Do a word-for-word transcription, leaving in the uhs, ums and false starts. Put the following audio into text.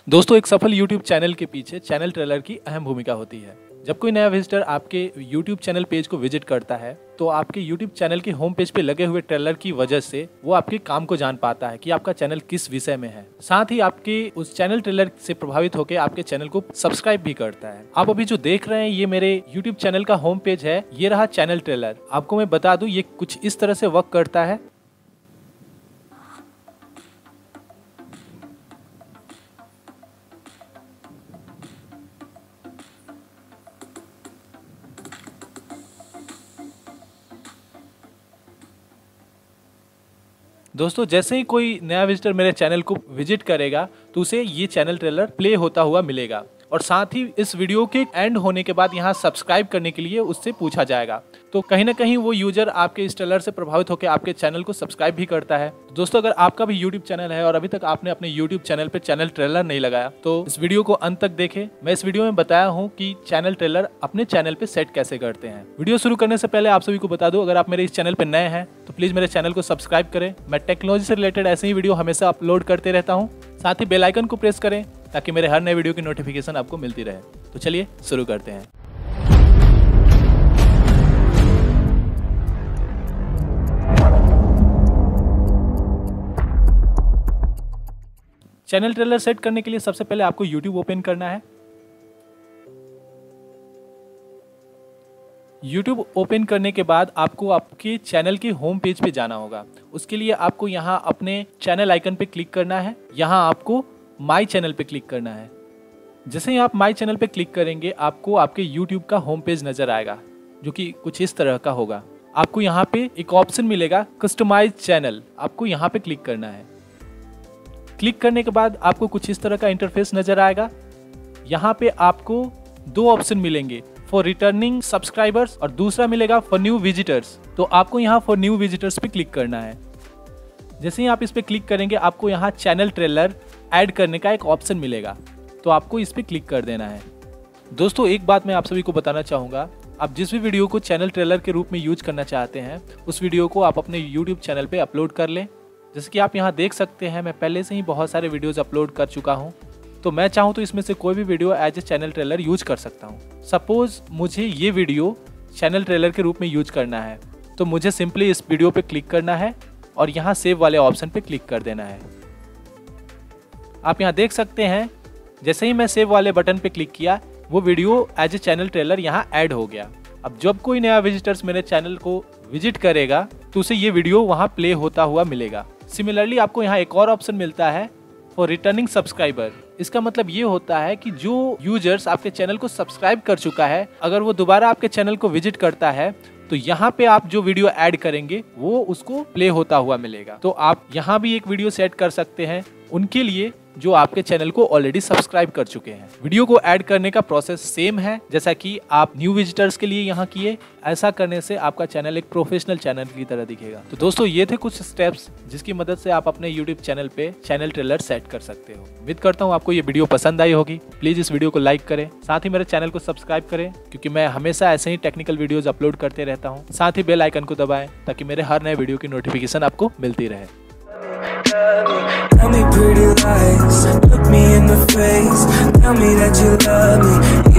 दोस्तों, एक सफल यूट्यूब चैनल के पीछे चैनल ट्रेलर की अहम भूमिका होती है। जब कोई नया विजिटर आपके यूट्यूब चैनल पेज को विजिट करता है तो आपके यूट्यूब चैनल के होम पेज पे लगे हुए ट्रेलर की वजह से वो आपके काम को जान पाता है कि आपका चैनल किस विषय में है। साथ ही आपके उस चैनल ट्रेलर से प्रभावित होकर आपके चैनल को सब्सक्राइब भी करता है। आप अभी जो देख रहे हैं ये मेरे यूट्यूब चैनल का होम पेज है, ये रहा चैनल ट्रेलर। आपको मैं बता दूं ये कुछ इस तरह से वर्क करता है। दोस्तों, जैसे ही कोई नया विजिटर मेरे चैनल को विजिट करेगा तो उसे ये चैनल ट्रेलर प्ले होता हुआ मिलेगा और साथ ही इस वीडियो के एंड होने के बाद यहाँ सब्सक्राइब करने के लिए उससे पूछा जाएगा। तो कहीं ना कहीं वो यूजर आपके इस ट्रेलर से प्रभावित होकर आपके चैनल को सब्सक्राइब भी करता है। दोस्तों, अगर आपका भी यूट्यूब चैनल है और अभी तक आपने अपने यूट्यूब चैनल पे चैनल ट्रेलर नहीं लगाया तो इस वीडियो को अंत तक देखें। मैं इस वीडियो में बताया हूँ कि चैनल ट्रेलर अपने चैनल पे सेट कैसे करते हैं। वीडियो शुरू करने से पहले आप सभी को बता दूं, अगर आप मेरे इस चैनल पे नए हैं तो प्लीज मेरे चैनल को सब्सक्राइब करें। मैं टेक्नोलॉजी से रिलेटेड ऐसे ही वीडियो हमेशा अपलोड करते रहता हूँ। साथ ही बेल आइकन को प्रेस करें ताकि मेरे हर नए वीडियो की नोटिफिकेशन आपको मिलती रहे। तो चलिए शुरू करते हैं। चैनल ट्रेलर सेट करने के लिए सबसे पहले आपको यूट्यूब ओपन करना है। यूट्यूब ओपन करने के बाद आपको आपके चैनल के होम पेज पे जाना होगा। उसके लिए आपको यहाँ अपने चैनल आइकन पे क्लिक करना है। यहाँ आपको माय चैनल पे क्लिक करना है। जैसे ही आप माय चैनल पे क्लिक करेंगे आपको आपके यूट्यूब का होम पेज नजर आएगा, जो कि कुछ इस तरह का होगा। आपको यहाँ पे एक ऑप्शन मिलेगा कस्टमाइज चैनल, आपको यहाँ पे क्लिक करना है। क्लिक करने के बाद आपको कुछ इस तरह का इंटरफेस नजर आएगा। यहाँ पे आपको दो ऑप्शन मिलेंगे, फॉर रिटर्निंग सब्सक्राइबर्स और दूसरा मिलेगा फॉर न्यू विजिटर्स। तो आपको यहाँ फॉर न्यू विजिटर्स पे क्लिक करना है। जैसे ही आप इस पे क्लिक करेंगे आपको यहाँ चैनल ट्रेलर ऐड करने का एक ऑप्शन मिलेगा, तो आपको इस पे क्लिक कर देना है। दोस्तों, एक बात मैं आप सभी को बताना चाहूँगा, आप जिस भी वीडियो को चैनल ट्रेलर के रूप में यूज करना चाहते हैं उस वीडियो को आप अपने यूट्यूब चैनल पे अपलोड कर लें। जैसे कि आप यहाँ देख सकते हैं मैं पहले से ही बहुत सारे वीडियोज़ अपलोड कर चुका हूँ, तो मैं चाहूँ तो इसमें से कोई भी video as a channel trailer use कर सकता हूँ। सपोज मुझे ये वीडियो चैनल ट्रेलर के रूप में यूज करना है तो मुझे सिंपली इस वीडियो पे क्लिक करना है और यहाँ सेव वाले ऑप्शन पे क्लिक कर देना है। आप यहाँ देख सकते हैं जैसे ही मैं सेव वाले बटन पे क्लिक किया वो video as a channel trailer यहाँ ऐड हो गया। अब जब कोई नया विजिटर्स मेरे चैनल को विजिट करेगा तो उसे ये वीडियो वहाँ प्ले होता हुआ मिलेगा। सिमिलरली आपको यहाँ एक और ऑप्शन मिलता है फॉर रिटर्निंग सब्सक्राइबर। इसका मतलब ये होता है कि जो यूजर्स आपके चैनल को सब्सक्राइब कर चुका है, अगर वो दोबारा आपके चैनल को विजिट करता है तो यहाँ पे आप जो वीडियो ऐड करेंगे वो उसको प्ले होता हुआ मिलेगा। तो आप यहाँ भी एक वीडियो सेट कर सकते हैं उनके लिए जो आपके चैनल को ऑलरेडी सब्सक्राइब कर चुके हैं। वीडियो को ऐड करने का प्रोसेस सेम है जैसा कि आप न्यू विजिटर्स के लिए यहाँ किए। ऐसा करने से आपका चैनल एक प्रोफेशनल चैनल की तरह दिखेगा। तो दोस्तों, ये थे कुछ स्टेप्स जिसकी मदद से आप अपने यूट्यूब चैनल पे चैनल ट्रेलर सेट कर सकते हो। उम्मीद करता हूँ आपको ये वीडियो पसंद आई होगी। प्लीज इस वीडियो को लाइक करें, साथ ही मेरे चैनल को सब्सक्राइब करें क्योंकि मैं हमेशा ऐसे ही टेक्निकल वीडियोज अपलोड करते रहता हूँ। साथ ही बेल आइकन को दबाएं ताकि मेरे हर नए वीडियो की नोटिफिकेशन आपको मिलती रहे। Tell me pretty lies, look me in the face, tell me that you love me.